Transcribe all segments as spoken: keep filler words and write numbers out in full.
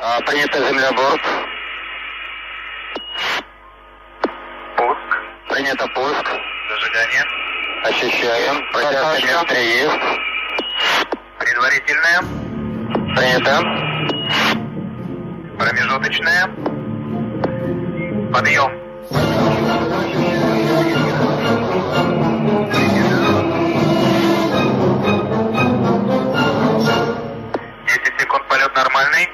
А, принято, земля, борт. Пуск. Принято, пуск. Зажигание. Ощущаем. Протяжка метра есть. Предварительное. Принято. Промежуточное. Подъем. десять секунд, полет нормальный.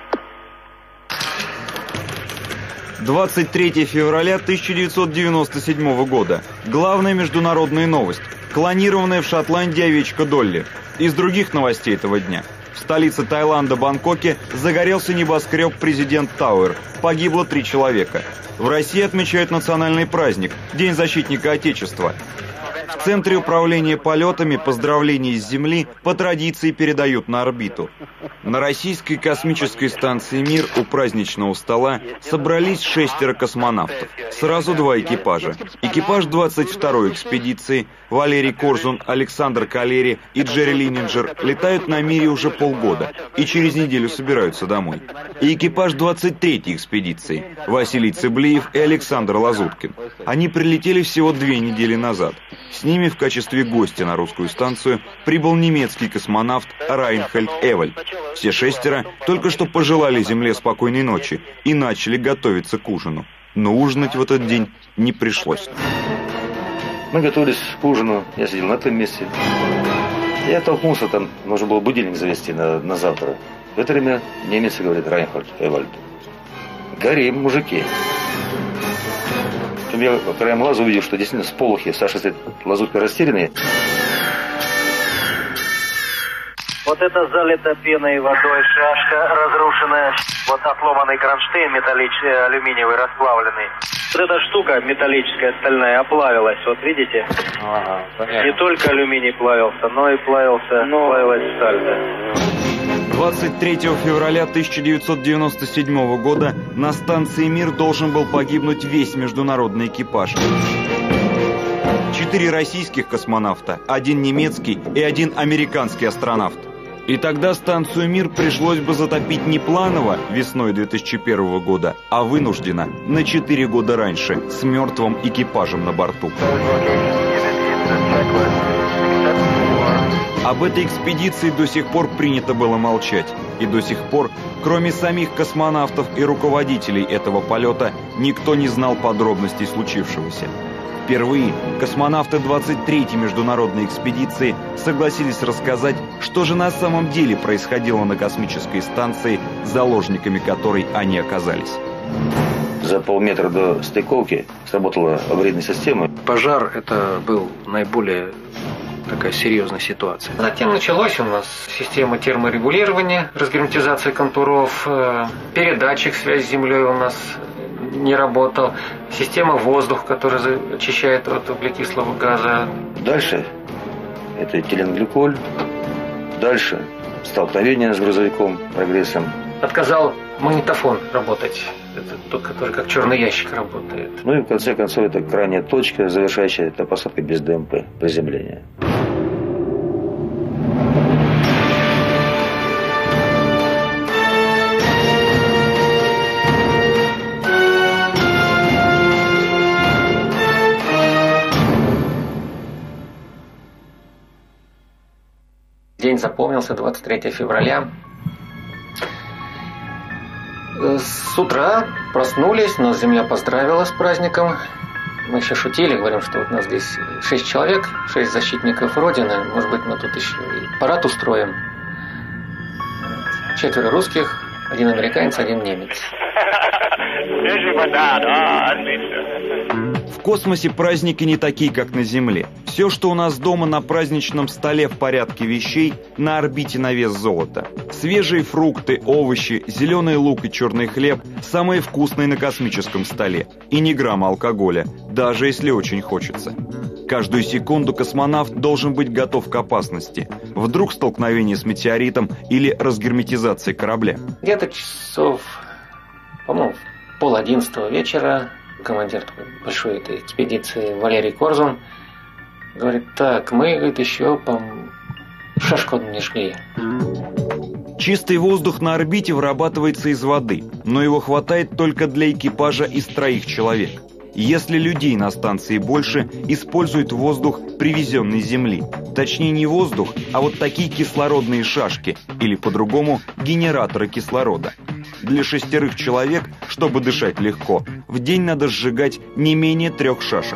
двадцать третьего февраля тысяча девятьсот девяносто седьмого года. Главная международная новость. Клонированная в Шотландии овечка Долли. Из других новостей этого дня. В столице Таиланда, Бангкоке, загорелся небоскреб «Президент Тауэр». Погибло три человека. В России отмечают национальный праздник – День защитника Отечества. В Центре управления полетами поздравления с Земли по традиции передают на орбиту. На российской космической станции «Мир» у праздничного стола собрались шестеро космонавтов. Сразу два экипажа. Экипаж двадцать второй экспедиции Валерий Корзун, Александр Калери и Джерри Линнинджер летают на «Мире» уже полгода и через неделю собираются домой. И экипаж двадцать третьей экспедиции Василий Цыблиев и Александр Лазуткин. Они прилетели всего две недели назад. С ними в качестве гостя на русскую станцию прибыл немецкий космонавт Райнхольд Эвальд. Все шестеро только что пожелали Земле спокойной ночи и начали готовиться к ужину. Но ужинать в этот день не пришлось. Мы готовились к ужину, я сидел на этом месте. Я толкнулся, там нужно было будильник завести на, на завтра. В это время немец говорит Райнхольд Эвальд: «Горим, мужики». Я краем глаза увидел, что действительно с полухи Саша стоит лазуткой растерянный. Вот это залито пеной и водой шашка разрушенная. Вот отломанный кронштейн металлический, алюминиевый, расплавленный. Вот эта штука металлическая, стальная, оплавилась. Вот видите? Ага, не только алюминий плавился, но и плавился, но... плавилась сталь. Да. двадцать третьего февраля тысяча девятьсот девяносто седьмого года на станции «Мир» должен был погибнуть весь международный экипаж. Четыре российских космонавта, один немецкий и один американский астронавт. И тогда станцию «Мир» пришлось бы затопить не планово весной две тысячи первого года, а вынужденно на четыре года раньше с мертвым экипажем на борту. Об этой экспедиции до сих пор принято было молчать. И до сих пор, кроме самих космонавтов и руководителей этого полета, никто не знал подробностей случившегося. Впервые космонавты двадцать третьей международной экспедиции согласились рассказать, что же на самом деле происходило на космической станции, заложниками которой они оказались. За полметра до стыковки сработала аварийная система. Пожар – это был наиболее такая серьезная ситуация. Затем началась у нас система терморегулирования, разгерметизация контуров, передатчик связи с Землей у нас не работал, система воздуха, которая очищает от углекислого газа. Дальше это этиленгликоль, дальше столкновение с грузовиком «Прогрессом». Отказал магнитофон работать, это тот, который как черный ящик работает. Ну и в конце концов это крайняя точка, завершающая, это посадка без ДМП, приземления. День запомнился, двадцать третьего февраля. С утра проснулись, нас Земля поздравила с праздником. Мы еще шутили, говорим, что вот у нас здесь шесть человек, шесть защитников Родины. Может быть, мы тут еще и парад устроим. Четверо русских, один американец, один немец. В космосе праздники не такие, как на Земле. Все, что у нас дома на праздничном столе в порядке вещей, на орбите на вес золота. Свежие фрукты, овощи, зеленый лук и черный хлеб – самые вкусные на космическом столе. И ни грамма алкоголя, даже если очень хочется. Каждую секунду космонавт должен быть готов к опасности. Вдруг столкновение с метеоритом или разгерметизация корабля. Где-то часов, по-моему, пол одиннадцатого вечера командир большой этой экспедиции Валерий Корзун говорит: так, мы, говорит, еще по шашку не шли. Чистый воздух на орбите вырабатывается из воды, но его хватает только для экипажа из троих человек. Если людей на станции больше, используют воздух, привезенный с Земли. Точнее, не воздух, а вот такие кислородные шашки, или по-другому генераторы кислорода. Для шестерых человек, чтобы дышать легко, в день надо сжигать не менее трех шашек.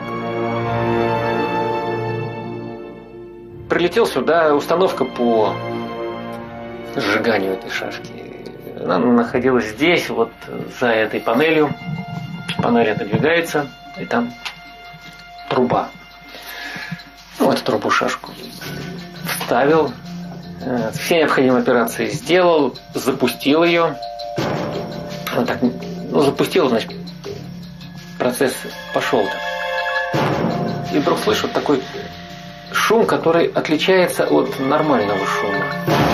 Прилетел сюда, установка по сжиганию этой шашки. Она находилась здесь, вот за этой панелью. Панель отодвигается, и там труба. Ну, эту трубу шашку вставил, все необходимые операции сделал, запустил ее. Вот так, ну, запустил, значит, процесс пошел так. И вдруг слышу такой шум, который отличается от нормального шума.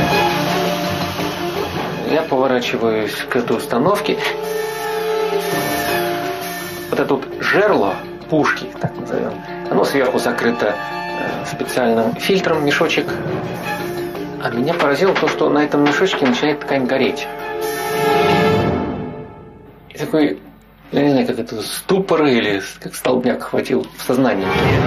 Я поворачиваюсь к этой установке. Вот это вот жерло пушки, так назовем, оно сверху закрыто специальным фильтром, мешочек. А меня поразило то, что на этом мешочке начинает ткань гореть. И такой, я не знаю, как это, ступор или как столбняк хватил в сознании.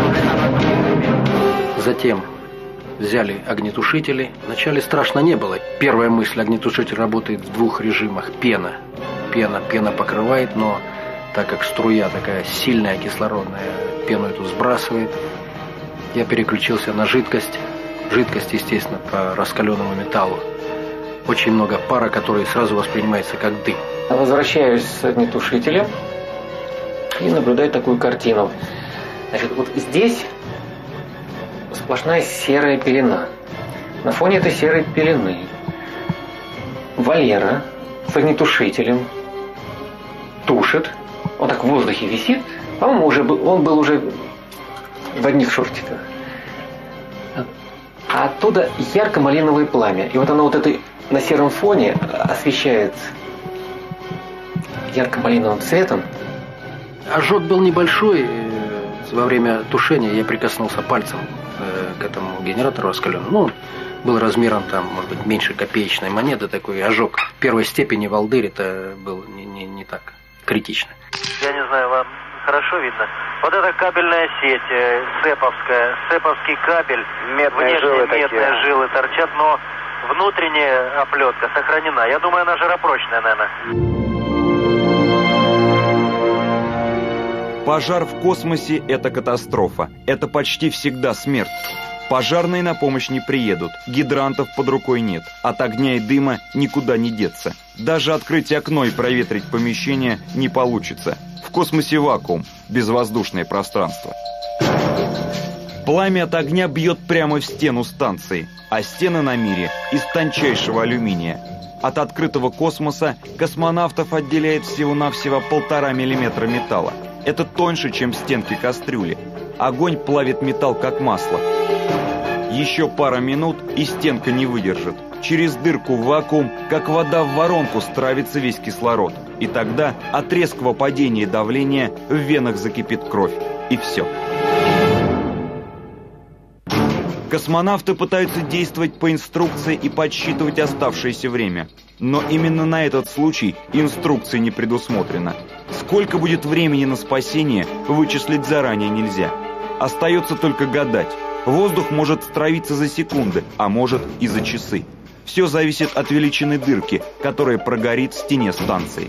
Затем взяли огнетушители. Вначале страшно не было. Первая мысль: огнетушитель работает в двух режимах. Пена. Пена, пена покрывает, но так как струя такая сильная, кислородная, пену эту сбрасывает, я переключился на жидкость. Жидкость, естественно, по раскаленному металлу. Очень много пара, который сразу воспринимается как дым. Возвращаюсь с огнетушителем и наблюдаю такую картину. Значит, вот здесь сплошная серая пелена. На фоне этой серой пелены Валера с огнетушителем тушит. Он так в воздухе висит. По-моему, уже был, он был уже в одних шортиках. А оттуда ярко-малиновое пламя. И вот оно вот это на сером фоне освещает ярко-малиновым цветом. Ожог был небольшой. Во время тушения я прикоснулся пальцем к этому генератору раскаленному. Ну, был размером там, может быть, меньше копеечной монеты. Такой ожог первой степени волдырь. Это было не, не, не так критично. Я не знаю, вам хорошо видно? Вот эта кабельная сеть, э, цеповская, цеповский кабель, Медные жилы медные такие. жилы торчат, но внутренняя оплетка сохранена. Я думаю, она жаропрочная, наверное. Пожар в космосе – это катастрофа. Это почти всегда смерть. Пожарные на помощь не приедут, гидрантов под рукой нет, от огня и дыма никуда не деться. Даже открыть окно и проветрить помещение не получится. В космосе вакуум, безвоздушное пространство. Пламя от огня бьет прямо в стену станции, а стены на мире из тончайшего алюминия. От открытого космоса космонавтов отделяет всего-навсего полтора миллиметра металла. Это тоньше, чем стенки кастрюли. Огонь плавит металл как масло. Еще пара минут, и стенка не выдержит. Через дырку в вакуум, как вода в воронку, стравится весь кислород. И тогда от резкого падения давления в венах закипит кровь. И все. Космонавты пытаются действовать по инструкции и подсчитывать оставшееся время. Но именно на этот случай инструкции не предусмотрено. Сколько будет времени на спасение, вычислить заранее нельзя. Остается только гадать. Воздух может стравиться за секунды, а может и за часы. Все зависит от величины дырки, которая прогорит в стене станции.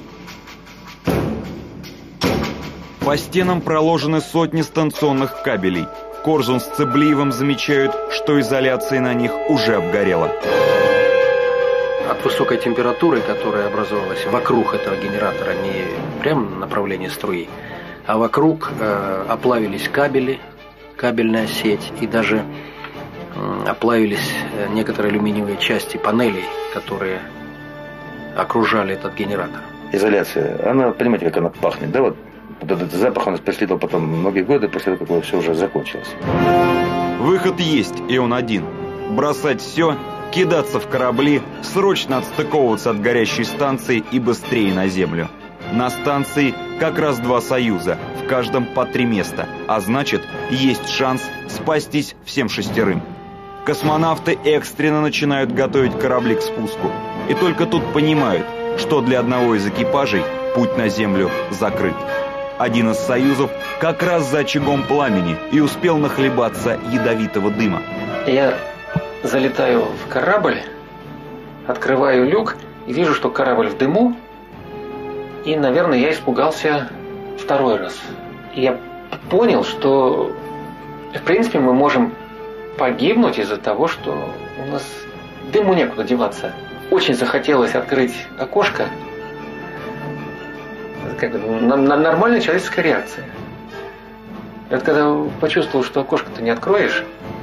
По стенам проложены сотни станционных кабелей. Корзун с Цеблиевым замечают, что изоляция на них уже обгорела. От высокой температуры, которая образовалась вокруг этого генератора, не прямо на направлении струи, а вокруг э, оплавились кабели, кабельная сеть, и даже э, оплавились некоторые алюминиевые части панелей, которые окружали этот генератор. Изоляция, она, понимаете, как она пахнет, да, вот этот запах у нас преследовал потом многие годы после того, как все уже закончилось. Выход есть, и он один. Бросать все, кидаться в корабли, срочно отстыковываться от горящей станции и быстрее на Землю. На станции как раз два союза, в каждом по три места, а значит, есть шанс спастись всем шестерым. Космонавты экстренно начинают готовить корабли к спуску. и только тут понимают, что для одного из экипажей путь на землю закрыт. Один из союзов как раз за очагом пламени и успел нахлебаться ядовитого дыма. Я залетаю в корабль, открываю люк и вижу, что корабль в дыму. И, наверное, я испугался второй раз. И я понял, что, в принципе, мы можем погибнуть из-за того, что у нас дыму некуда деваться. Очень захотелось открыть окошко. Как бы, на, на нормальная человеческая реакция. И вот когда почувствовал, что окошко-то не откроешь,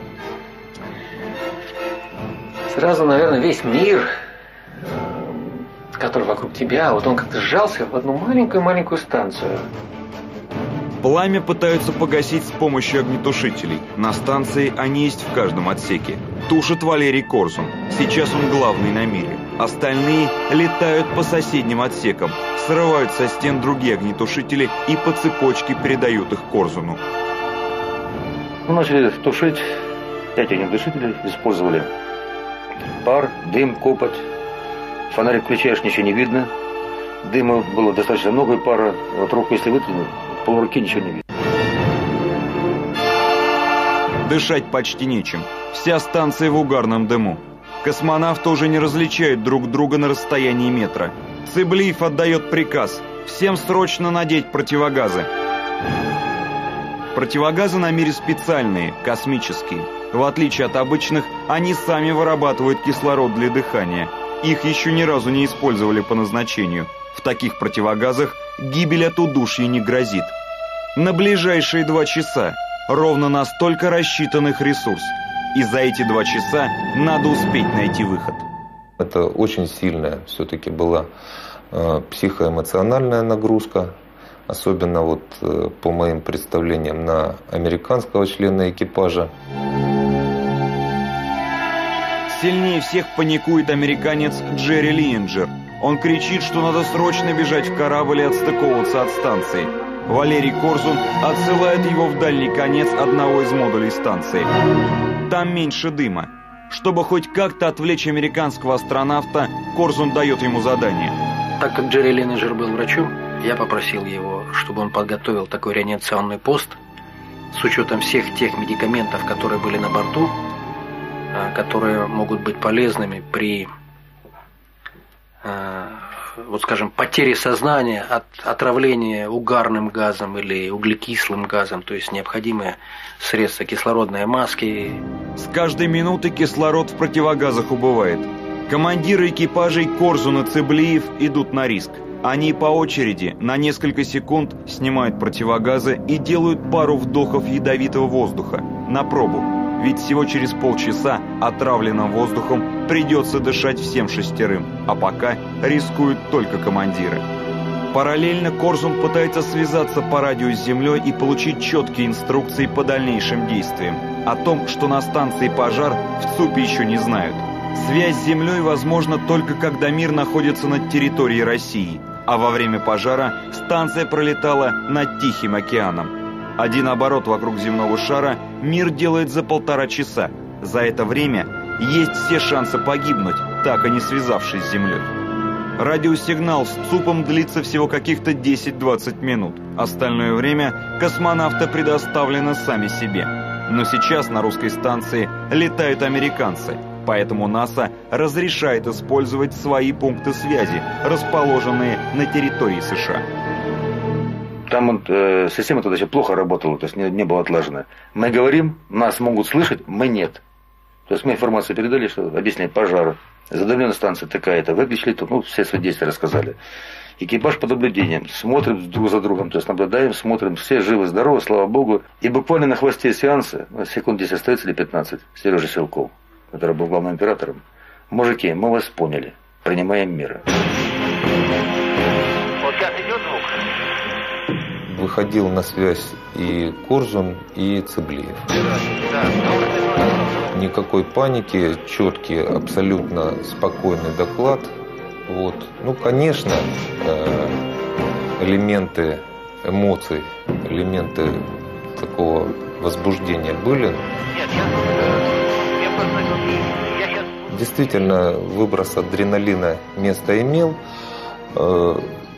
сразу, наверное, весь мир, который вокруг тебя, вот он как-то сжался в одну маленькую-маленькую станцию. Пламя пытаются погасить с помощью огнетушителей. На станции они есть в каждом отсеке. Тушит Валерий Корзун. Сейчас он главный на мире. Остальные летают по соседним отсекам, срывают со стен другие огнетушители и по цепочке передают их Корзуну. Мы начали тушить. Пять огнетушителей использовали. Пар, дым, копоть. Фонарик включаешь, ничего не видно. Дыма было достаточно много, и пара. Вот руку если вытянуть, полруки ничего не видно. Дышать почти нечем. Вся станция в угарном дыму. Космонавты уже не различают друг друга на расстоянии метра. Цыблиев отдает приказ всем срочно надеть противогазы. Противогазы на мире специальные, космические. В отличие от обычных, они сами вырабатывают кислород для дыхания. Их еще ни разу не использовали по назначению. В таких противогазах гибель от удушья не грозит. На ближайшие два часа ровно настолько рассчитан их ресурс. И за эти два часа надо успеть найти выход. Это очень сильная все-таки была э, психоэмоциональная нагрузка. Особенно вот э, по моим представлениям на американского члена экипажа. Сильнее всех паникует американец Джерри Лиенджер. Он кричит, что надо срочно бежать в корабль и отстыковываться от станции. Валерий Корзун отсылает его в дальний конец одного из модулей станции. Там меньше дыма. Чтобы хоть как-то отвлечь американского астронавта, Корзун дает ему задание. Так как Джерри Лиенджер был врачом, я попросил его, чтобы он подготовил такой реанимационный пост с учетом всех тех медикаментов, которые были на борту, которые могут быть полезными при, вот скажем, потере сознания от отравления угарным газом или углекислым газом, то есть необходимые средства кислородные маски. С каждой минуты кислород в противогазах убывает. Командиры экипажей Корзун и Цыблиев идут на риск. Они по очереди на несколько секунд снимают противогазы и делают пару вдохов ядовитого воздуха на пробу. Ведь всего через полчаса отравленным воздухом придется дышать всем шестерым, а пока рискуют только командиры. Параллельно Корзун пытается связаться по радио с Землей и получить четкие инструкции по дальнейшим действиям. О том, что на станции пожар, в ЦУПе еще не знают. Связь с Землей возможна только когда мир находится над территорией России, а во время пожара станция пролетала над Тихим океаном. Один оборот вокруг земного шара мир делает за полтора часа. За это время есть все шансы погибнуть, так и не связавшись с Землей. Радиосигнал с ЦУПом длится всего каких-то десять-двадцать минут. Остальное время космонавты предоставлены сами себе. Но сейчас на русской станции летают американцы, поэтому НАСА разрешает использовать свои пункты связи, расположенные на территории США. Там вот, э, система тогда еще плохо работала, то есть не, не было отлажена. Мы говорим, нас могут слышать, мы нет. То есть мы информацию передали, что объяснять пожар. Задавлена станция такая-то, выключили тут, ну, все свои действия рассказали. Экипаж под наблюдением, смотрим друг за другом, то есть наблюдаем, смотрим, все живы-здоровы, слава богу. И буквально на хвосте сеанса, ну, секунд десять остается или пятнадцать, Сережа Силков, который был главным оператором. Мужики, мы вас поняли, принимаем меры. Вот сейчас идет звук? Выходил на связь и Корзун, и Цыблиев. Никакой паники, четкий, абсолютно спокойный доклад. Вот. Ну, конечно, элементы эмоций, элементы такого возбуждения были. Нет, я, я просто, я сейчас Действительно, выброс адреналина место имел, ну,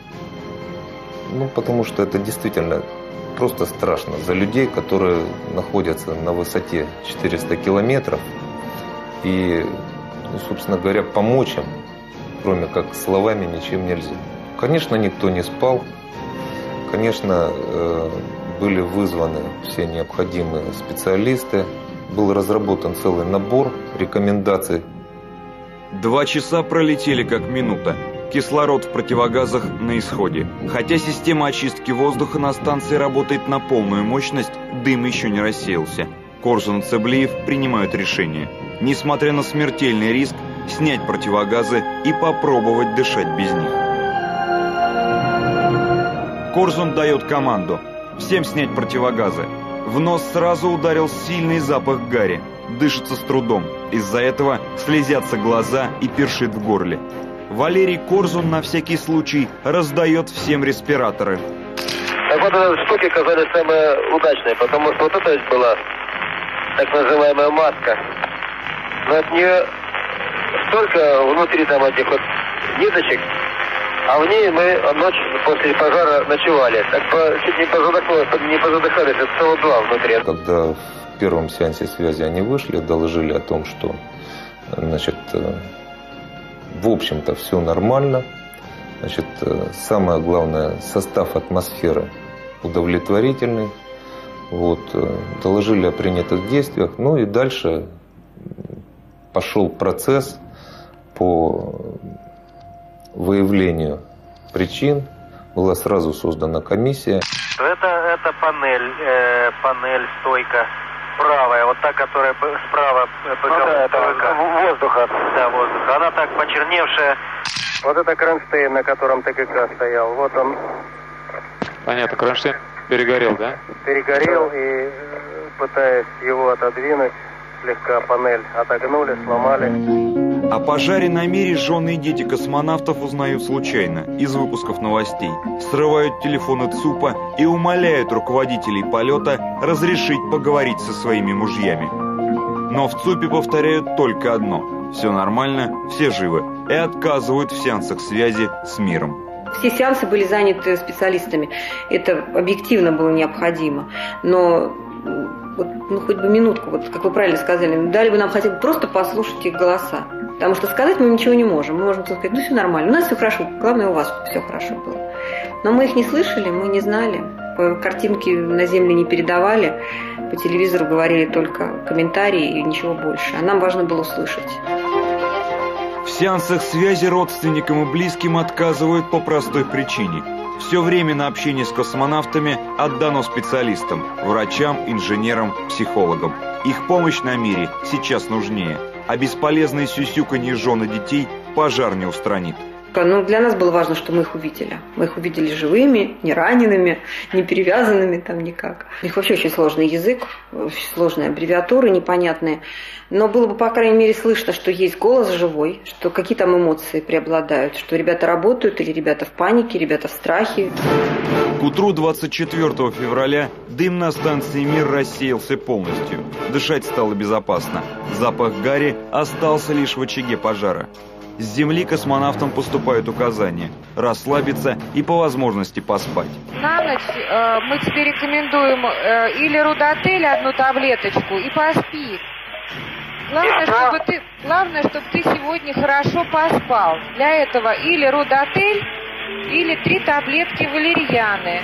потому что это действительно просто страшно за людей, которые находятся на высоте четыреста километров. И, ну, собственно говоря, помочь им, кроме как словами, ничем нельзя. Конечно, никто не спал. Конечно, были вызваны все необходимые специалисты. Был разработан целый набор рекомендаций. Два часа пролетели как минута. Кислород в противогазах на исходе. Хотя система очистки воздуха на станции работает на полную мощность, дым еще не рассеялся. Корзун и Цеблиев принимают решение. Несмотря на смертельный риск, снять противогазы и попробовать дышать без них. Корзун дает команду. Всем снять противогазы. В нос сразу ударил сильный запах гари. Дышится с трудом. Из-за этого слезятся глаза и першит в горле. Валерий Корзун на всякий случай раздает всем респираторы. Так вот, эти штуки казались самые удачные, потому что вот это была так называемая маска. Но от нее столько внутри там этих вот ниточек, а в ней мы ночь после пожара ночевали. Так по, чуть не позадохнулись, не позадыхались от цэ о два внутри. Когда в первом сеансе связи они вышли, доложили о том, что, значит, в общем-то все нормально. Значит, самое главное, состав атмосферы удовлетворительный. Вот, доложили о принятых действиях. Ну и дальше пошел процесс по выявлению причин. Была сразу создана комиссия. Это, это панель, э, панель, стойка правая, вот та, которая справа ПК, ну, да, это воздуха. Да, воздуха. Она так почерневшая. Вот это кронштейн, на котором ТКК стоял. Вот он. Понятно, кронштейн перегорел, да? Перегорел, и пытаясь его отодвинуть, слегка панель отогнули, сломали. О пожаре на Мире жены и дети космонавтов узнают случайно, из выпусков новостей. Срывают телефоны ЦУПа и умоляют руководителей полета разрешить поговорить со своими мужьями. Но в ЦУПе повторяют только одно: все нормально, все живы, и отказывают в сеансах связи с миром. Все сеансы были заняты специалистами. Это объективно было необходимо. Но вот, ну, хоть бы минутку, вот, как вы правильно сказали, дали бы нам хотя бы просто послушать их голоса. Потому что сказать мы ничего не можем. Мы можем сказать, ну все нормально, у нас все хорошо, главное у вас все хорошо было. Но мы их не слышали, мы не знали. Картинки на земле не передавали, по телевизору говорили только комментарии и ничего больше. А нам важно было услышать. В сеансах связи родственникам и близким отказывают по простой причине. Все время на общение с космонавтами отдано специалистам, врачам, инженерам, психологам. Их помощь на Мире сейчас нужнее, а бесполезное сюсюканье жен и детей пожар не устранит. Но для нас было важно, что мы их увидели. Мы их увидели живыми, не ранеными, не перевязанными там никак. У них вообще очень сложный язык, очень сложные аббревиатуры непонятные. Но было бы, по крайней мере, слышно, что есть голос живой, что какие там эмоции преобладают, что ребята работают или ребята в панике, ребята в страхе. К утру двадцать четвёртого февраля дым на станции «Мир» рассеялся полностью. Дышать стало безопасно. Запах гари остался лишь в очаге пожара. С Земли космонавтам поступают указания расслабиться и по возможности поспать. На ночь э, мы тебе рекомендуем э, или Рудотель одну таблеточку и поспи. Главное, чтобы ты, главное, чтобы ты сегодня хорошо поспал. Для этого или Рудотель, или три таблетки валерьяны.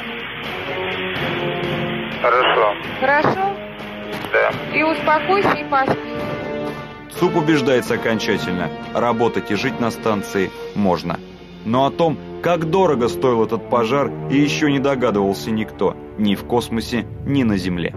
Хорошо. Хорошо? Да. И успокойся и поспи. ЦУП убеждается окончательно: работать и жить на станции можно. Но о том, как дорого стоил этот пожар, и еще не догадывался никто, ни в космосе, ни на Земле.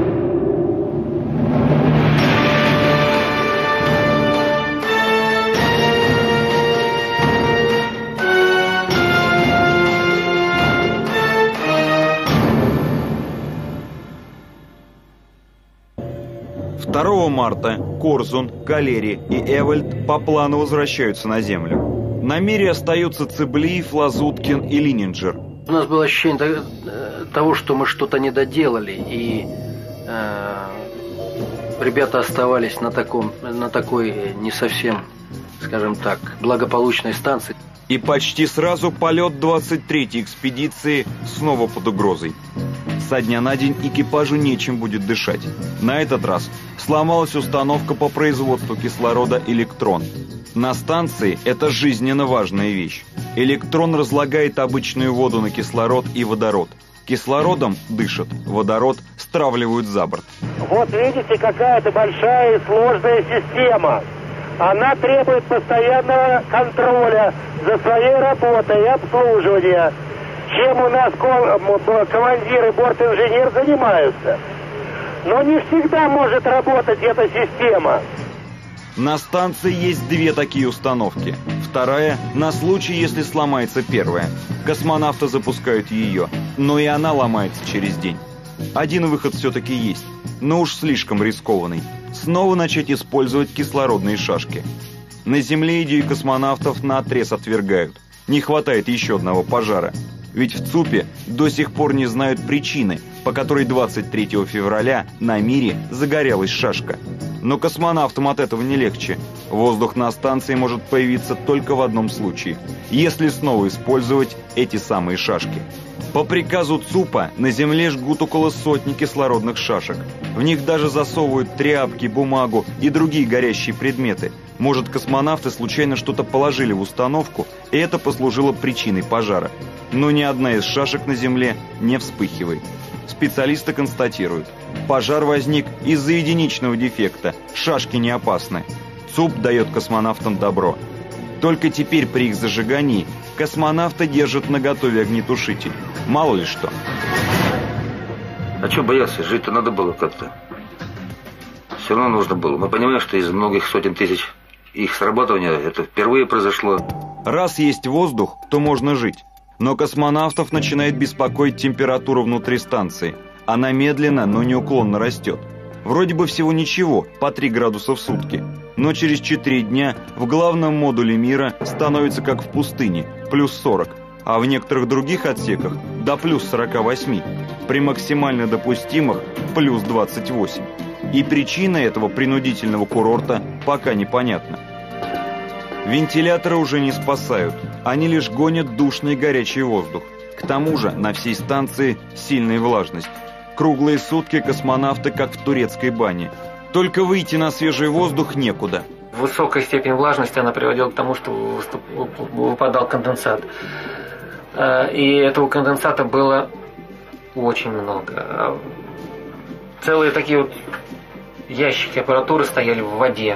второго марта Корзун, Калери и Эвальд по плану возвращаются на Землю. На Мире остаются Цеблиев, Лазуткин и Лининджер. У нас было ощущение того, что мы что-то не доделали, и э, ребята оставались на таком, на такой не совсем, скажем так, благополучной станции. И почти сразу полет двадцать третьей экспедиции снова под угрозой. Со дня на день экипажу нечем будет дышать. На этот раз сломалась установка по производству кислорода «Электрон». На станции это жизненно важная вещь. Электрон разлагает обычную воду на кислород и водород. Кислородом дышат, водород стравливают за борт. Вот видите, какая-то большая и сложная система. Она требует постоянного контроля за своей работой и обслуживания. Чем у нас командир и бортинженер занимаются. Но не всегда может работать эта система. На станции есть две такие установки. Вторая на случай, если сломается первая. Космонавты запускают ее, но и она ломается через день. Один выход все-таки есть, но уж слишком рискованный. Снова начать использовать кислородные шашки. На Земле идею космонавтов наотрез отвергают. Не хватает еще одного пожара. Ведь в ЦУПе до сих пор не знают причины, по которой двадцать третьего февраля на Мире загорелась шашка. Но космонавтам от этого не легче. Воздух на станции может появиться только в одном случае, если снова использовать эти самые шашки. По приказу ЦУПа на Земле жгут около сотни кислородных шашек. В них даже засовывают тряпки, бумагу и другие горящие предметы. Может, космонавты случайно что-то положили в установку, и это послужило причиной пожара. Но ни одна из шашек на Земле не вспыхивает. Специалисты констатируют, пожар возник из-за единичного дефекта, шашки не опасны. ЦУП дает космонавтам добро. Только теперь при их зажигании космонавты держат наготове огнетушитель. Мало ли что. А что бояться? Жить-то надо было как-то. Все равно нужно было. Мы понимаем, что из многих сотен тысяч их срабатывания это впервые произошло. Раз есть воздух, то можно жить. Но космонавтов начинает беспокоить температура внутри станции. Она медленно, но неуклонно растет. Вроде бы всего ничего, по три градуса в сутки. Но через четыре дня в главном модуле мира становится как в пустыне, плюс сорок. А в некоторых других отсеках до плюс сорока восьми. При максимально допустимых плюс двадцать восемь. И причина этого принудительного курорта пока непонятна. Вентиляторы уже не спасают, они лишь гонят душный горячий воздух. К тому же на всей станции сильная влажность. Круглые сутки космонавты как в турецкой бане. Только выйти на свежий воздух некуда. Высокая степень влажности она приводила к тому, что выпадал конденсат. И этого конденсата было очень много. Целые такие вот ящики аппаратуры стояли в воде.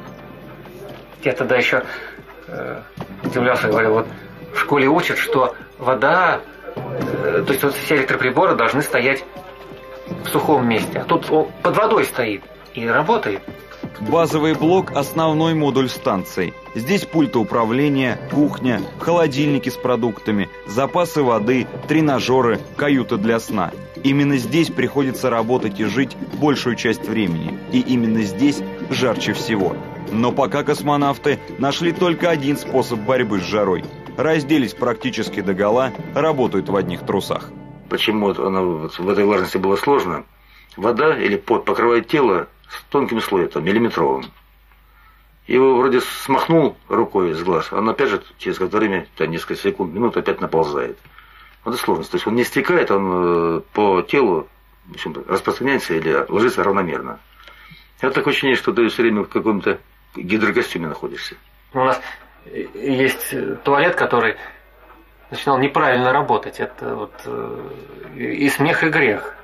Я тогда еще э, удивлялся, говорил, вот в школе учат, что вода, э, то есть вот все электроприборы должны стоять в сухом месте. А тут он под водой стоит и работает. Базовый блок – основной модуль станции. Здесь пульты управления, кухня, холодильники с продуктами, запасы воды, тренажеры, каюты для сна. Именно здесь приходится работать и жить большую часть времени. И именно здесь жарче всего. Но пока космонавты нашли только один способ борьбы с жарой. Разделись практически догола, работают в одних трусах. Почему она вот в этой влажности было сложно? Вода или пот покрывает тело с тонким слоем, там, миллиметровым. Его вроде смахнул рукой с глаз, он опять же через какое-то время, там, несколько секунд, минут опять наползает. Вот это сложность. То есть он не стекает, он по телу в общем, распространяется или ложится равномерно. Это такое ощущение, что ты все время в каком-то гидрокостюме находишься. У нас есть туалет, который начинал неправильно работать. Это вот и смех, и грех.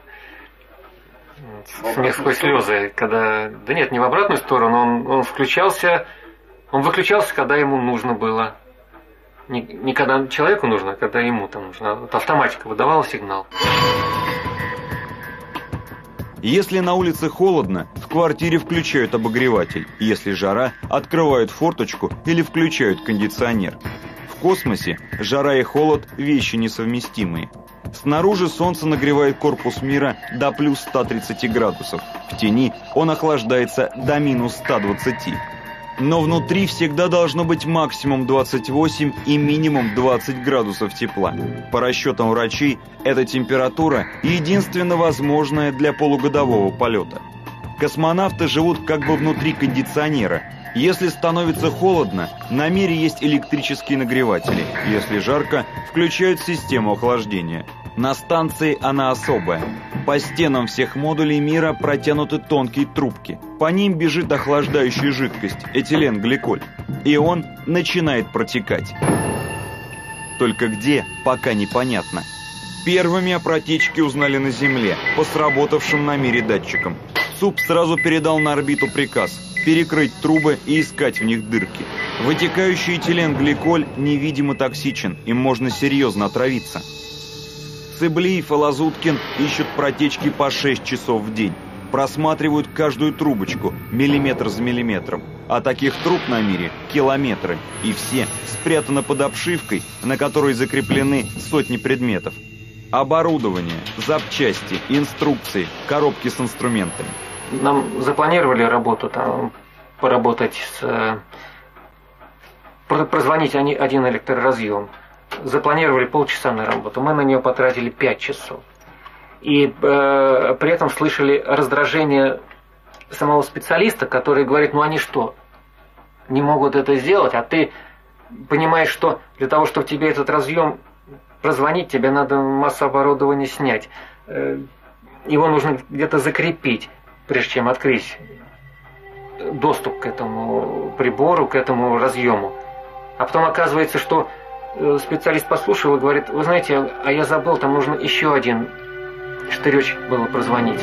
Смех сквозь слезы, когда... Да нет, не в обратную сторону, он, он включался, он выключался, когда ему нужно было. Не, не когда человеку нужно, а когда ему там нужно. Вот автоматика выдавала сигнал. Если на улице холодно, в квартире включают обогреватель. Если жара, открывают форточку или включают кондиционер. В космосе жара и холод – вещи несовместимые. Снаружи солнце нагревает корпус мира до плюс ста тридцати градусов. В тени он охлаждается до минус ста двадцати. Но внутри всегда должно быть максимум двадцать восемь и минимум двадцать градусов тепла. По расчетам врачей, эта температура единственно возможная для полугодового полета. Космонавты живут как бы внутри кондиционера. Если становится холодно, на мире есть электрические нагреватели. Если жарко, включают систему охлаждения. На станции она особая. По стенам всех модулей мира протянуты тонкие трубки. По ним бежит охлаждающая жидкость, этиленгликоль. И он начинает протекать. Только где, пока непонятно. Первыми о протечке узнали на Земле, по сработавшим на мире датчикам. СУП сразу передал на орбиту приказ перекрыть трубы и искать в них дырки. Вытекающий этиленгликоль невидимо токсичен, им можно серьезно отравиться. Цыблиев и Лазуткин ищут протечки по шесть часов в день. Просматривают каждую трубочку, миллиметр за миллиметром. А таких труб на мире километры. И все спрятаны под обшивкой, на которой закреплены сотни предметов. Оборудование, запчасти, инструкции, коробки с инструментами. Нам запланировали работу, там, поработать с... прозвонить один электроразъем. Запланировали полчаса на работу. Мы на нее потратили пять часов. И э, при этом слышали раздражение самого специалиста, который говорит, ну они что, не могут это сделать, а ты понимаешь, что для того, чтобы тебе этот разъем прозвонить, тебе надо массу оборудования снять. Его нужно где-то закрепить, прежде чем открыть доступ к этому прибору, к этому разъему. А потом оказывается, что специалист послушал и говорит, вы знаете, а я забыл, там нужно еще один штыречек было прозвонить.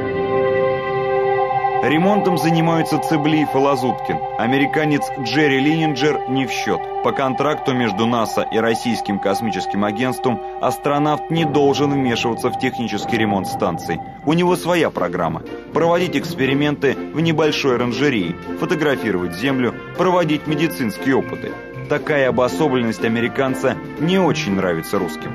Ремонтом занимаются Цыблиев и Лазуткин. Американец Джерри Лининджер не в счет. По контракту между НАСА и Российским космическим агентством астронавт не должен вмешиваться в технический ремонт станций. У него своя программа. Проводить эксперименты в небольшой оранжерее, фотографировать Землю, проводить медицинские опыты. Такая обособленность американца не очень нравится русским.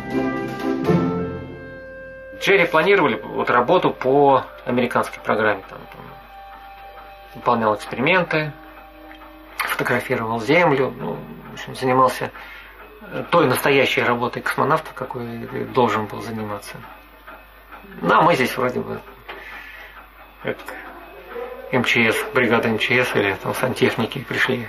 Джерри планировали вот работу по американской программе. Там, там, выполнял эксперименты, фотографировал Землю, ну, в общем, занимался той настоящей работой космонавта, какой должен был заниматься. Ну, а мы здесь вроде бы как МЧС, бригада МЧС или там сантехники пришли,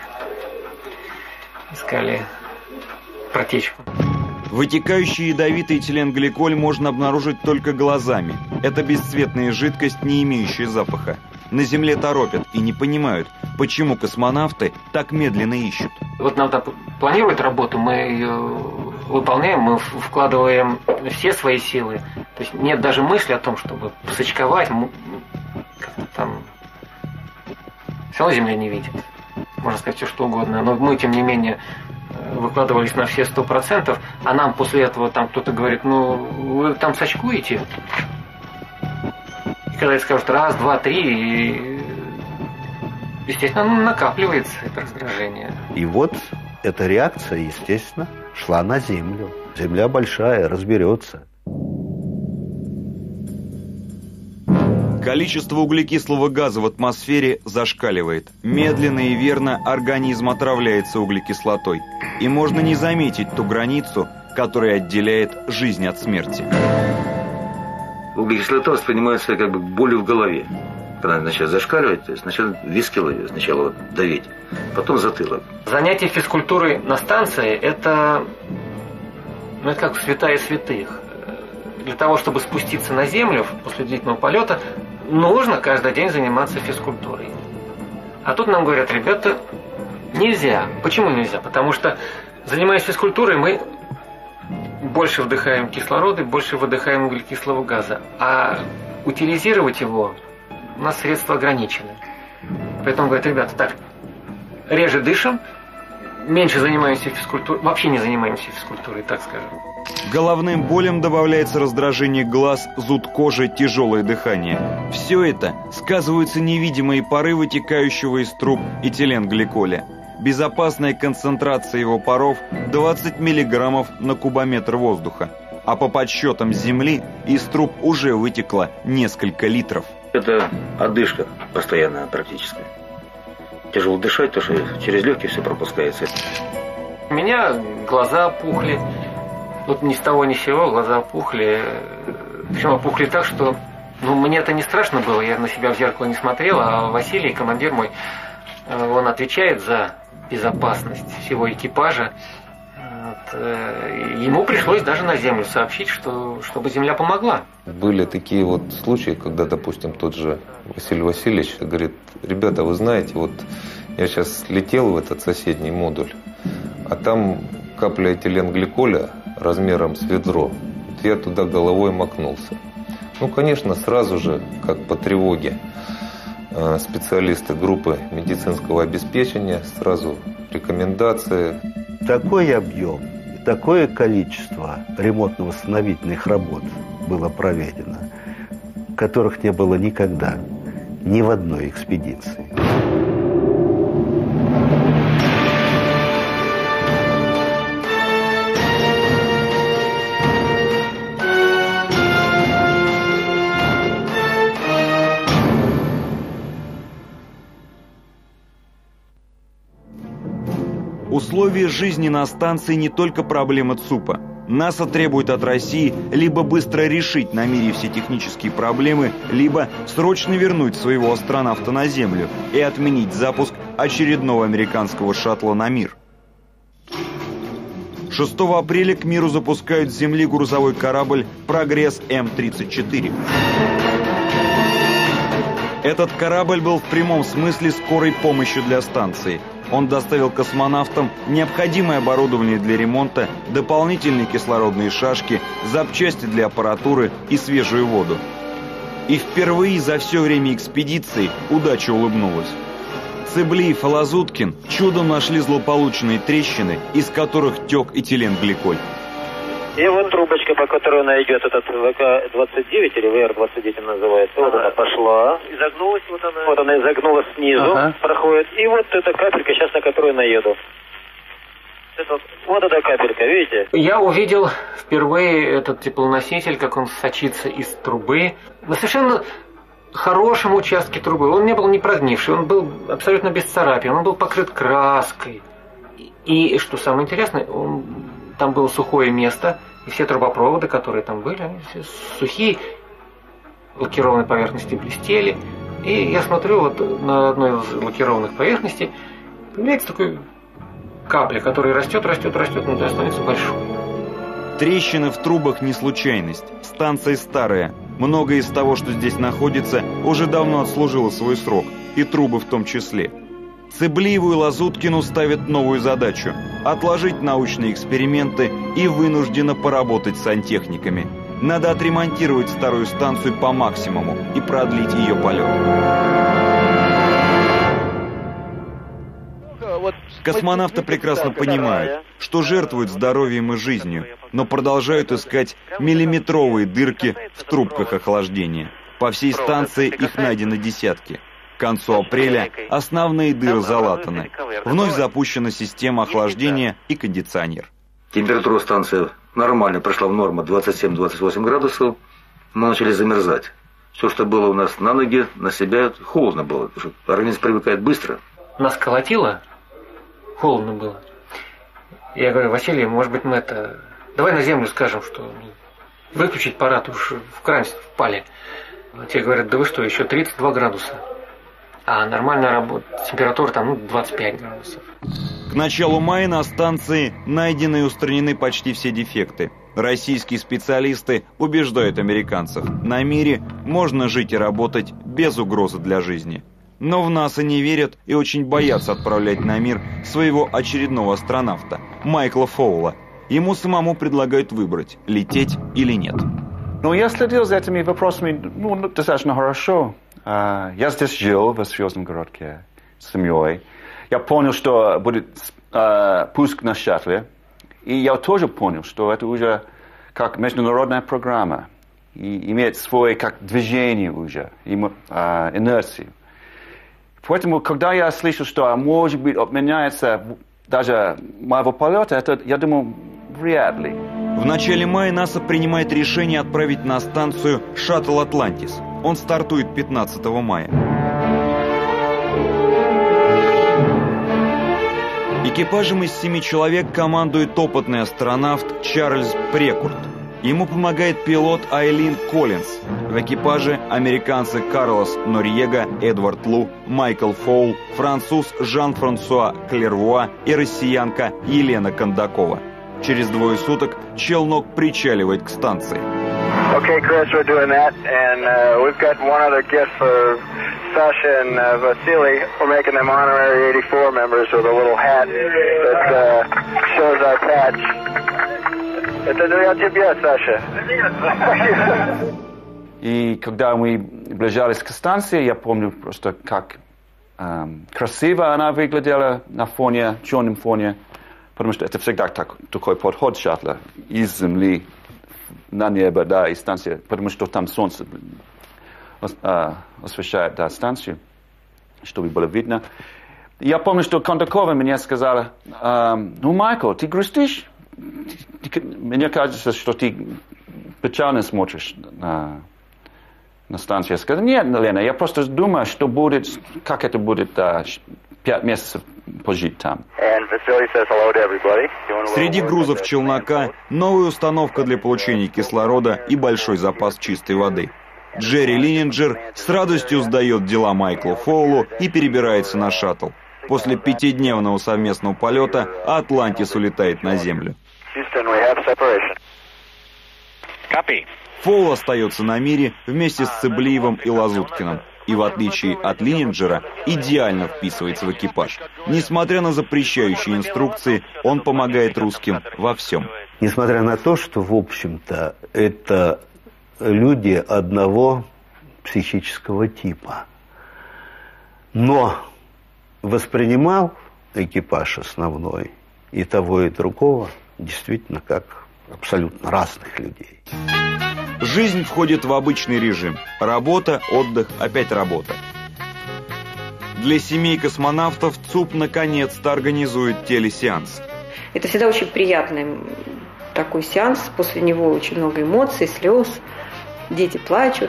искали протечку. Вытекающий ядовитый этиленгликоль можно обнаружить только глазами. Это бесцветная жидкость, не имеющая запаха. На Земле торопят и не понимают, почему космонавты так медленно ищут. Вот нам там планируют работу, мы ее выполняем, мы вкладываем все свои силы. То есть нет даже мысли о том, чтобы сочковать, как-то там... Все равно Земля не видит. Можно сказать все что угодно. Но мы, тем не менее, выкладывались на все сто процентов, а нам после этого там кто-то говорит, ну, вы там сочкуете? И когда скажут раз, два, три, и, естественно, ну, накапливается это раздражение. И вот эта реакция, естественно, шла на Землю. Земля большая, разберется. Количество углекислого газа в атмосфере зашкаливает. Медленно и верно организм отравляется углекислотой. И можно не заметить ту границу, которая отделяет жизнь от смерти. Углекислота воспринимается как бы болью в голове. Когда она начинает зашкаливать, то есть сначала виски ловить, сначала вот давить, потом затылок. Занятие физкультурой на станции – это, ну, это как святая святых. Для того, чтобы спуститься на Землю после длительного полета, нужно каждый день заниматься физкультурой. А тут нам говорят, ребята, нельзя. Почему нельзя? Потому что, занимаясь физкультурой, мы больше вдыхаем кислорода, больше выдыхаем углекислого газа. А утилизировать его у нас средства ограничены. Поэтому говорят, ребята, так, реже дышим, меньше занимаемся физкультурой, вообще не занимаемся физкультурой, так скажем. Головным болям добавляется раздражение глаз, зуд кожи, тяжелое дыхание. Все это сказываются невидимые пары вытекающего из труб этиленгликоля. Безопасная концентрация его паров двадцать миллиграммов на кубометр воздуха. А по подсчетам с Земли из труб уже вытекло несколько литров. Это одышка постоянная практически. Тяжело дышать, потому что через легкие все пропускается. У меня глаза опухли. Вот ни с того ни с сего глаза опухли. Причем опухли так, что Ну, мне это не страшно было, я на себя в зеркало не смотрел, а Василий, командир мой, он отвечает за безопасность всего экипажа. Вот, ему пришлось даже на землю сообщить, что, чтобы земля помогла. Были такие вот случаи, когда, допустим, тот же Василий Васильевич говорит: ребята, вы знаете, вот я сейчас летел в этот соседний модуль, а там капля этиленгликоля размером с ведро. Вот я туда головой макнулся. Ну, конечно, сразу же, как по тревоге, специалисты группы медицинского обеспечения, сразу рекомендации. Такой объем, такое количество ремонтно-восстановительных работ было проведено, которых не было никогда, ни в одной экспедиции. Условия жизни на станции не только проблема ЦУПа. НАСА требует от России либо быстро решить на мире все технические проблемы, либо срочно вернуть своего астронавта на Землю и отменить запуск очередного американского шаттла на мир. шестого апреля к миру запускают с Земли грузовой корабль «Прогресс М тридцать четыре». Этот корабль был в прямом смысле скорой помощью для станции. Он доставил космонавтам необходимое оборудование для ремонта, дополнительные кислородные шашки, запчасти для аппаратуры и свежую воду. И впервые за все время экспедиции удача улыбнулась. Цыблиев и Лазуткин чудом нашли злополучные трещины, из которых тек этиленгликоль. И вот трубочка, по которой она идет, этот вэ ка двадцать девять или вэ эр двадцать девять называется, вот она пошла. Изогнулась вот она. Вот она изогнулась снизу, ага. Проходит. И вот эта капелька, сейчас на которую наеду. Это вот, вот эта капелька, видите? Я увидел впервые этот теплоноситель, как он сочится из трубы. На совершенно хорошем участке трубы. Он не был не прогнивший, он был абсолютно без царапин, он был покрыт краской. И, что самое интересное, он... там было сухое место, и все трубопроводы, которые там были, они все сухие, лакированные поверхности блестели. И я смотрю, вот на одной из лакированных поверхностей появляется такой капля, которая растет, растет, растет, но становится большой. Трещины в трубах не случайность. Станция старая. Многое из того, что здесь находится, уже давно отслужило свой срок, и трубы в том числе. Цыблиеву и Лазуткину ставят новую задачу – отложить научные эксперименты и вынужденно поработать с сантехниками. Надо отремонтировать старую станцию по максимуму и продлить ее полет. Космонавты прекрасно понимают, что жертвуют здоровьем и жизнью, но продолжают искать миллиметровые дырки в трубках охлаждения. По всей станции их найдено десятки. К концу апреля основные дыры залатаны. Вновь запущена система охлаждения и кондиционер. Температура станции нормально прошла в норму двадцать семь — двадцать восемь градусов. Мы начали замерзать. Все, что было у нас на ноги, на себя, холодно было. Потому что организм привыкает быстро. Нас колотило, холодно было. Я говорю: Василий, может быть, мы это... Давай на землю скажем, что выключить пора, уж в кран впали. Те говорят: да вы что, еще тридцать два градуса. А нормальная работа, температура там ну, двадцать пять градусов. К началу мая на станции найдены и устранены почти все дефекты. Российские специалисты убеждают американцев: на мире можно жить и работать без угрозы для жизни. Но в НАСА не верят и очень боятся отправлять на мир своего очередного астронавта, Майкла Фоула. Ему самому предлагают выбрать, лететь или нет. Ну, я следил за этими вопросами ну, достаточно хорошо. Я здесь жил, в звездном городке, с семьей. Я понял, что будет uh, пуск на шаттле. И я тоже понял, что это уже как международная программа. И имеет свое как движение уже, и, uh, инерцию. Поэтому, когда я слышал, что, может быть, отменяется даже моего полета, это, я думал, вряд ли. В начале мая НАСА принимает решение отправить на станцию шаттл «Атлантис». Он стартует пятнадцатого мая. Экипажем из семи человек командует опытный астронавт Чарльз Прекурт. Ему помогает пилот Айлин Коллинз. В экипаже американцы Карлос Норьега, Эдвард Лу, Майкл Фоул, француз Жан-Франсуа Клервуа и россиянка Елена Кондакова. Через двое суток челнок причаливает к станции. Okay, Chris, we're doing that, and uh, we've got one other gift for Sasha and uh, Vasily. We're making them honorary eighty-four members with a little hat that uh, shows our patch. Это для тебя, Саша. И когда мы приближались к станции, я помню просто, как эм, красиво она выглядела на фоне, черном фоне, потому что это всегда так, такой подход шаттла из земли на небо, да, и станция, потому что там солнце э, освещает, да, станцию, чтобы было видно. Я помню, что Кондакова мне сказала, э, ну, Майкл, ты грустишь? Мне кажется, что ты печально смотришь на, на станцию. Я сказал, нет, Лена, я просто думаю, что будет, как это будет а, пять месяцев пожить там. Среди грузов челнока новая установка для получения кислорода и большой запас чистой воды. Джерри Лининджер с радостью сдает дела Майклу Фоулу и перебирается на шаттл. После пятидневного совместного полета Атлантис улетает на Землю. Фоул остается на Мире вместе с Цыблиевым и Лазуткиным. И в отличие от Лининджера, идеально вписывается в экипаж. Несмотря на запрещающие инструкции, он помогает русским во всем. Несмотря на то, что, в общем-то, это люди одного психического типа. Но воспринимал экипаж основной и того, и другого действительно как абсолютно разных людей. Жизнь входит в обычный режим. Работа, отдых, опять работа. Для семей космонавтов ЦУП наконец-то организует телесеанс. Это всегда очень приятный такой сеанс. После него очень много эмоций, слез. Дети плачут.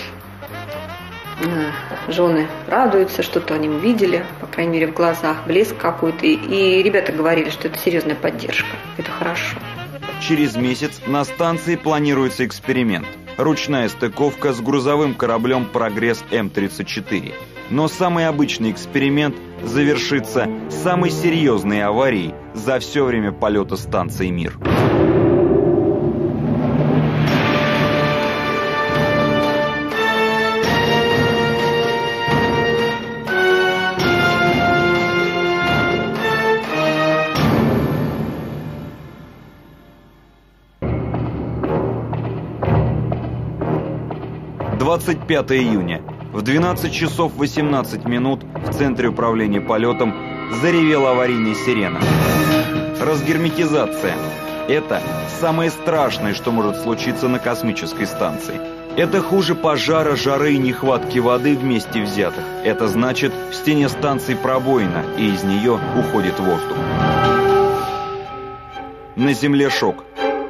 Жены радуются, что-то они увидели, по крайней мере, в глазах, блеск какой-то. И ребята говорили, что это серьезная поддержка. Это хорошо. Через месяц на станции планируется эксперимент. Ручная стыковка с грузовым кораблем «Прогресс М тридцать четыре». Но самый обычный эксперимент завершится самой серьезной аварией за все время полета станции «Мир». двадцать пятого июня. В двенадцать часов восемнадцать минут в центре управления полетом заревела аварийная сирена. Разгерметизация. Это самое страшное, что может случиться на космической станции. Это хуже пожара, жары и нехватки воды вместе взятых. Это значит, в стене станции пробоина, и из нее уходит воздух. На Земле шок.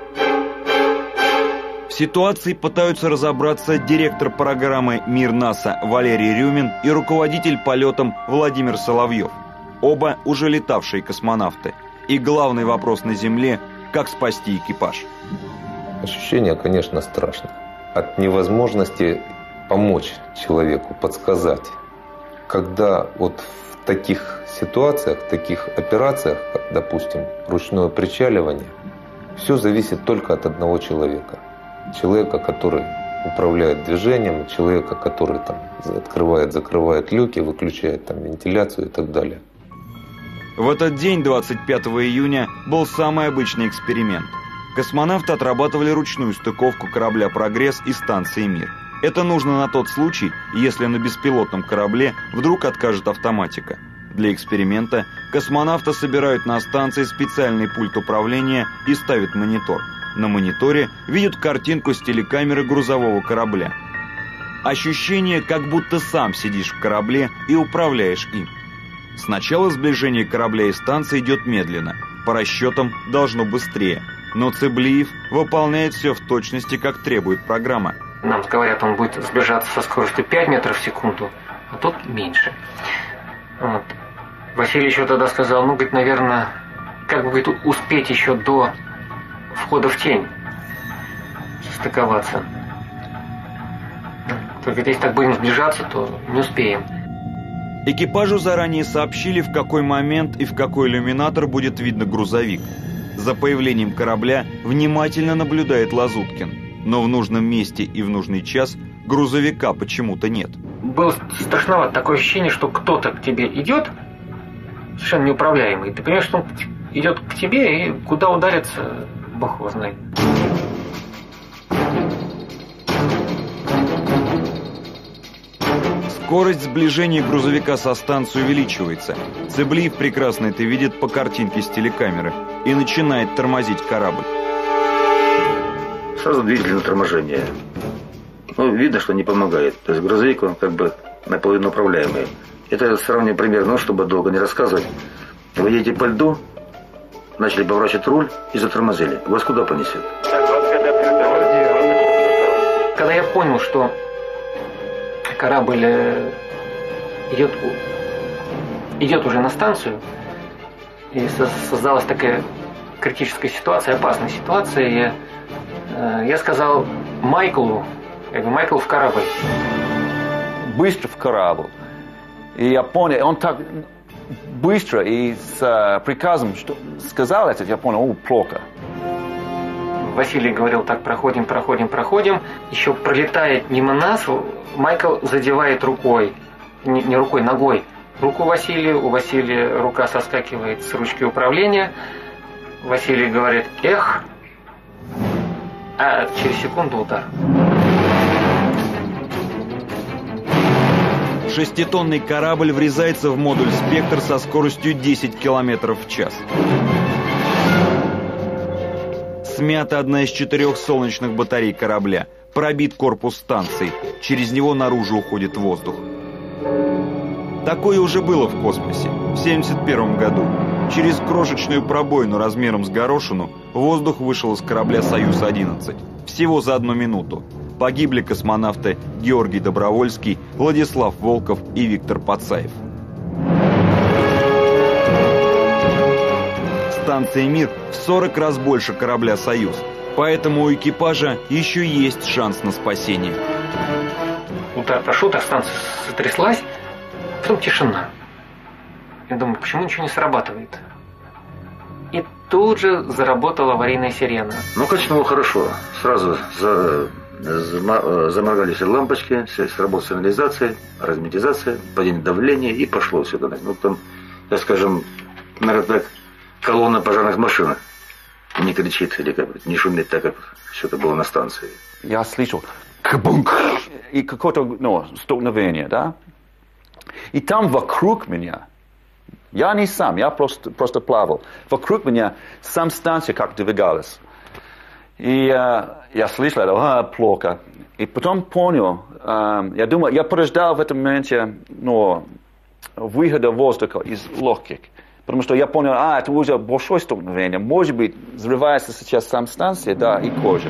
В ситуации пытаются разобраться директор программы «Мир НАСА» Валерий Рюмин и руководитель полетом Владимир Соловьев. Оба уже летавшие космонавты. И главный вопрос на Земле – как спасти экипаж. Ощущение, конечно, страшно. От невозможности помочь человеку, подсказать. Когда вот в таких ситуациях, в таких операциях, как, допустим, ручное причаливание, все зависит только от одного человека. Человека, который управляет движением, человека, который там открывает, закрывает люки, выключает там вентиляцию и так далее. В этот день, двадцать пятого июня, был самый обычный эксперимент. Космонавты отрабатывали ручную стыковку корабля «Прогресс» и станции «Мир». Это нужно на тот случай, если на беспилотном корабле вдруг откажет автоматика. Для эксперимента космонавты собирают на станции специальный пульт управления и ставят монитор. На мониторе видят картинку с телекамеры грузового корабля. Ощущение, как будто сам сидишь в корабле и управляешь им. Сначала сближение корабля и станции идет медленно, по расчетам должно быстрее. Но Цыблиев выполняет все в точности, как требует программа. Нам говорят, он будет сближаться со скоростью пять метров в секунду, а тут меньше. Вот. Василий еще тогда сказал, ну, говорит, наверное, как бы говорит, успеть еще до входа в тень. стыковаться. Только если так будем сближаться, то не успеем. Экипажу заранее сообщили, в какой момент и в какой иллюминатор будет видно грузовик. За появлением корабля внимательно наблюдает Лазуткин, но в нужном месте и в нужный час грузовика почему-то нет. Было страшновато такое ощущение, что кто-то к тебе идет, совершенно неуправляемый. Ты понимаешь, что он идет к тебе, и куда ударится, бог его знает. Скорость сближения грузовика со станцией увеличивается. Цыблиев прекрасно это видит по картинке с телекамеры и начинает тормозить корабль. Сразу двигатель на торможение. Ну, видно, что не помогает. То есть грузовик, он как бы наполовину управляемый. Это сравнение примерно, ну, чтобы долго не рассказывать. Вы едете по льду, начали поворачивать руль и затормозили. Вас куда понесет? Когда я понял, что корабль идет, идет уже на станцию, и создалась такая критическая ситуация, опасная ситуация, я, я сказал Майклу, я говорю, Майкл, в корабль. Быстро в корабль. И я понял, он так быстро и с uh, приказом что сказал это, я понял, о, плохо. Василий говорил, так, проходим, проходим, проходим. Еще пролетает мимо нас, Майкл задевает рукой, не, не рукой, ногой, руку Василию. У Василия рука соскакивает с ручки управления. Василий говорит, эх, а через секунду удар. Шеститонный корабль врезается в модуль «Спектр» со скоростью десять километров в час. Смята одна из четырех солнечных батарей корабля. Пробит корпус станции. Через него наружу уходит воздух. Такое уже было в космосе в семьдесят первом году. Через крошечную пробоину размером с горошину воздух вышел из корабля «Союз одиннадцать». Всего за одну минуту. Погибли космонавты Георгий Добровольский, Владислав Волков и Виктор Пацаев. Станция «Мир» в сорок раз больше корабля «Союз», поэтому у экипажа еще есть шанс на спасение. Удар прошел, так станция сотряслась, потом тишина. Я думаю, почему ничего не срабатывает? И тут же заработала аварийная сирена. Ну, качнуло хорошо. Сразу за, за, заморгали все лампочки, сработала сигнализация, разметизация, падение давления, и пошло все. Ну, там, так скажем, наверное, так, колонна пожарных машин не кричит или как не шумит так, как все это было на станции. Я слышал кабунг, и какое-то, ну, столкновение, да? И там вокруг меня, я не сам, я просто, просто плавал, вокруг меня сам станция как двигалась. И э, я слышал это, а, плохо. И потом понял, э, я думал, я подождал в этом моменте, ну, выхода воздуха из легких. Потому что я понял, а, это уже большое столкновение. Может быть, взрывается сейчас сам станция, да, и кожа.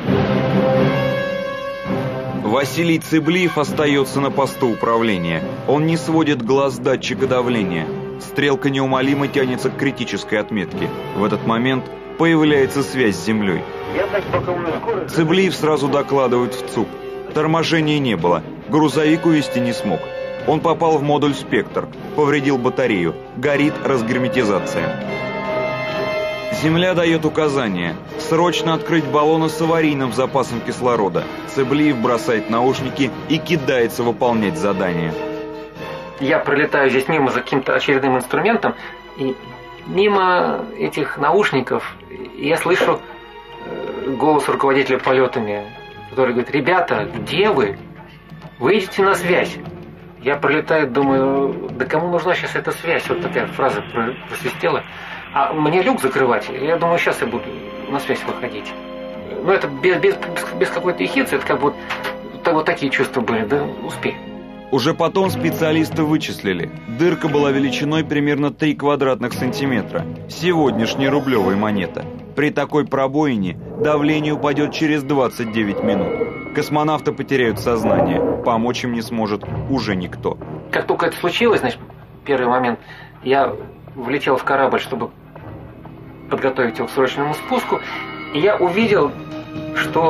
Василий Цыблиев остается на посту управления. Он не сводит глаз с датчика давления. Стрелка неумолимо тянется к критической отметке. В этот момент появляется связь с Землей. Цыблиев сразу докладывает в ЦУП. Торможения не было. Грузовик увезти не смог. Он попал в модуль «Спектр», повредил батарею, горит разгерметизация. Земля дает указание срочно открыть баллоны с аварийным запасом кислорода. Цыблиев бросает наушники и кидается выполнять задание. Я пролетаю здесь мимо за каким-то очередным инструментом, и мимо этих наушников я слышу голос руководителя полетами, который говорит, ребята, где вы? Выйдите на связь. Я пролетаю, думаю, да кому нужна сейчас эта связь? Вот такая фраза просвистела. А мне люк закрывать? Я думаю, сейчас я буду на связь выходить. Ну, это без, без, без какой-то ехидцы, это как бы вот, вот такие чувства были, да успей. Уже потом специалисты вычислили. Дырка была величиной примерно три квадратных сантиметра. Сегодняшняя рублевая монета. При такой пробоине давление упадет через двадцать девять минут. Космонавты потеряют сознание. Помочь им не сможет уже никто. Как только это случилось, значит, первый момент, я влетел в корабль, чтобы подготовить его к срочному спуску, и я увидел, что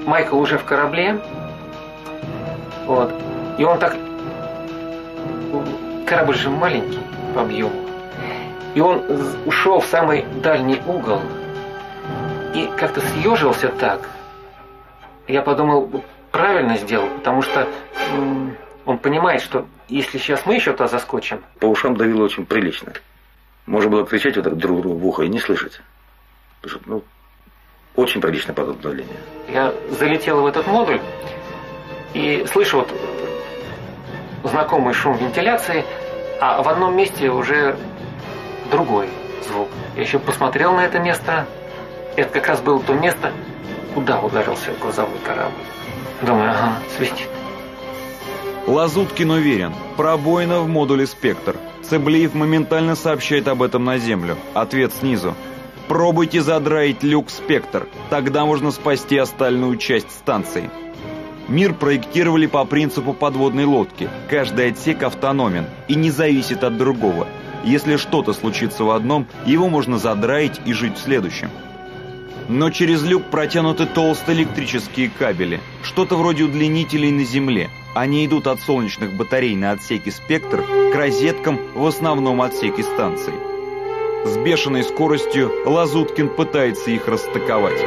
Майкл уже в корабле. Вот. И он так... Корабль же маленький по объему. И он ушел в самый дальний угол. И как-то съежился так. Я подумал, правильно сделал, потому что м- он понимает, что если сейчас мы еще туда заскочим... По ушам давило очень прилично. Можно было кричать вот так друг другу в ухо и не слышать. Потому что, ну, очень прилично падает давление. Я залетел в этот модуль и слышу вот знакомый шум вентиляции, а в одном месте уже другой звук. Я еще посмотрел на это место. Это как раз было то место, куда ударился грузовой корабль. Думаю, ага, свистит. Лазуткин уверен, пробоина в модуле «Спектр». Цеблиев моментально сообщает об этом на Землю. Ответ снизу. Пробуйте задраить люк «Спектр», тогда можно спасти остальную часть станции. Мир проектировали по принципу подводной лодки. Каждый отсек автономен и не зависит от другого. Если что-то случится в одном, его можно задраить и жить в следующем. Но через люк протянуты толстые электрические кабели, что-то вроде удлинителей на Земле. Они идут от солнечных батарей на отсеке «Спектр» к розеткам в основном отсеке станции. С бешеной скоростью Лазуткин пытается их расстыковать.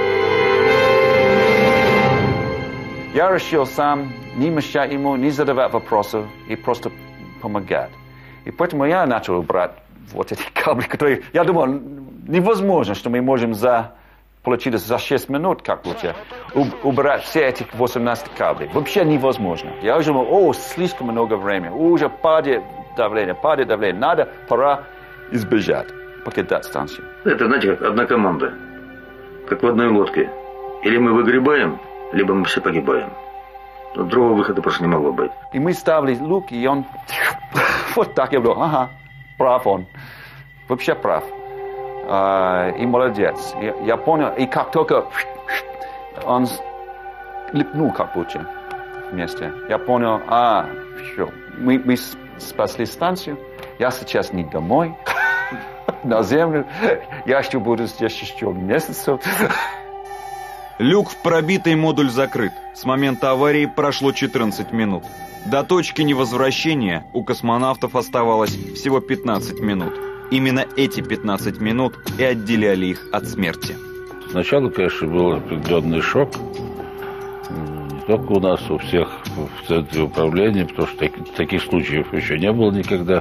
Я решил сам не мешать ему, не задавать вопросов и просто помогать. И поэтому я начал брать вот эти кабели, которые... Я думал, невозможно, что мы можем за... Получилось за шесть минут, как лучше, убрать все эти восемнадцать кабелей. Вообще невозможно. Я уже думал, о, слишком много времени, уже падает давление, падает давление, надо, пора избежать, покидать станцию. Это, знаете, как одна команда, как в одной лодке. Или мы выгребаем, либо мы все погибаем. Но другого выхода просто не могло быть. И мы ставили лук, и он вот так, я думал, ага, прав он, вообще прав. Uh, и молодец. Я, я понял, и как только он липнул как будто вместе, я понял, а, все, мы, мы спасли станцию, я сейчас не домой, на землю, я еще буду здесь еще месяцев. Люк в пробитый модуль закрыт. С момента аварии прошло четырнадцать минут. До точки невозвращения у космонавтов оставалось всего пятнадцать минут. Именно эти пятнадцать минут и отделяли их от смерти. Сначала, конечно, был определенный шок. Не только у нас, у всех в центре управления, потому что таких, таких случаев еще не было никогда.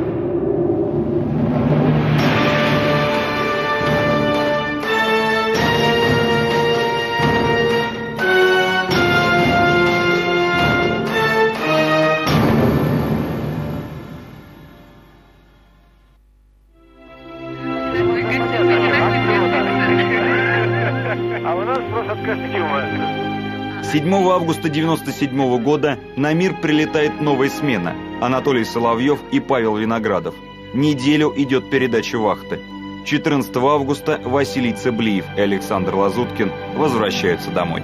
седьмого августа девяносто седьмого года на мир прилетает новая смена. Анатолий Соловьев и Павел Виноградов. Неделю идет передача вахты. четырнадцатого августа Василий Цеблиев и Александр Лазуткин возвращаются домой.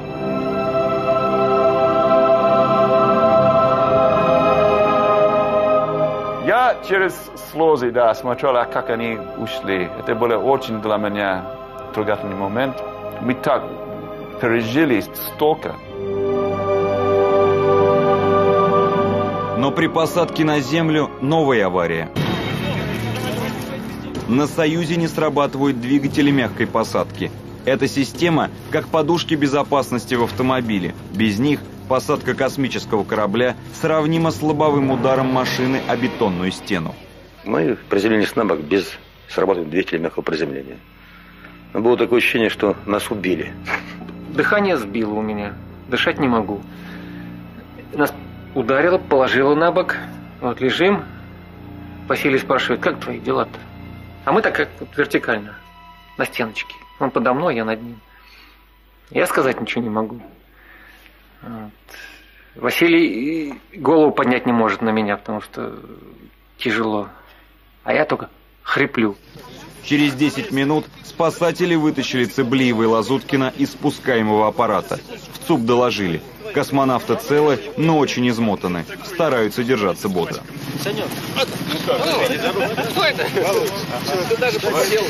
Я через слезы, да, смотрел, как они ушли. Это был очень для меня трогательный момент. Мы так пережили столько. Но при посадке на Землю новая авария. На «Союзе» не срабатывают двигатели мягкой посадки. Эта система как подушки безопасности в автомобиле. Без них посадка космического корабля сравнима с лобовым ударом машины о бетонную стену. Мы приземлились на бок без срабатывания двигателя мягкого приземления. Но было такое ощущение, что нас убили. Дыхание сбило у меня. Дышать не могу. Нас ударило, положило на бок. Вот лежим. Василий спрашивает, как твои дела-то? А мы так как вот вертикально. На стеночке. Он подо мной, я над ним. Я сказать ничего не могу. Вот. Василий голову поднять не может на меня, потому что тяжело. А я только хриплю. Через десять минут спасатели вытащили Цеблиева и Лазуткина из спускаемого аппарата. В ЦУП доложили. Космонавты целы, но очень измотаны. Стараются держаться бодро. Санек, кто это? Ты даже посидел.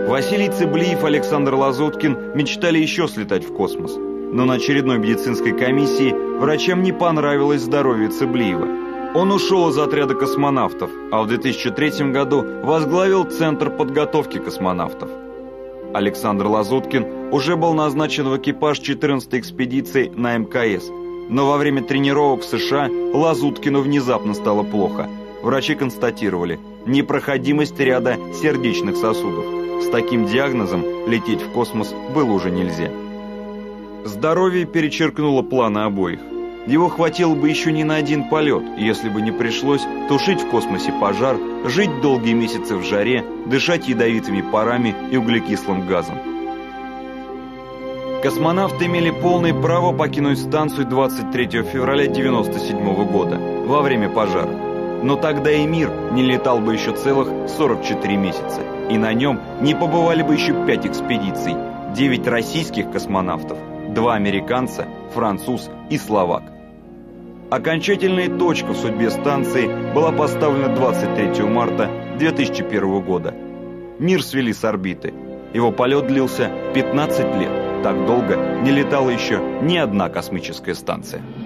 Василий Цыблиев и Александр Лазуткин мечтали еще слетать в космос. Но на очередной медицинской комиссии врачам не понравилось здоровье Цыблиева. Он ушел из отряда космонавтов, а в две тысячи третьем году возглавил Центр подготовки космонавтов. Александр Лазуткин уже был назначен в экипаж четырнадцатой экспедиции на эм ка эс, но во время тренировок в США Лазуткину внезапно стало плохо. Врачи констатировали непроходимость ряда сердечных сосудов. С таким диагнозом лететь в космос было уже нельзя. Здоровье перечеркнуло планы обоих. Его хватило бы еще не на один полет, если бы не пришлось тушить в космосе пожар, жить долгие месяцы в жаре, дышать ядовитыми парами и углекислым газом. Космонавты имели полное право покинуть станцию двадцать третьего февраля девяносто седьмого года, во время пожара. Но тогда и мир не летал бы еще целых сорок четыре месяца, и на нем не побывали бы еще пять экспедиций, девять российских космонавтов, два американца, француз и словак. Окончательная точка в судьбе станции была поставлена двадцать третьего марта две тысячи первого года. Мир свели с орбиты. Его полет длился пятнадцать лет. Так долго не летала еще ни одна космическая станция.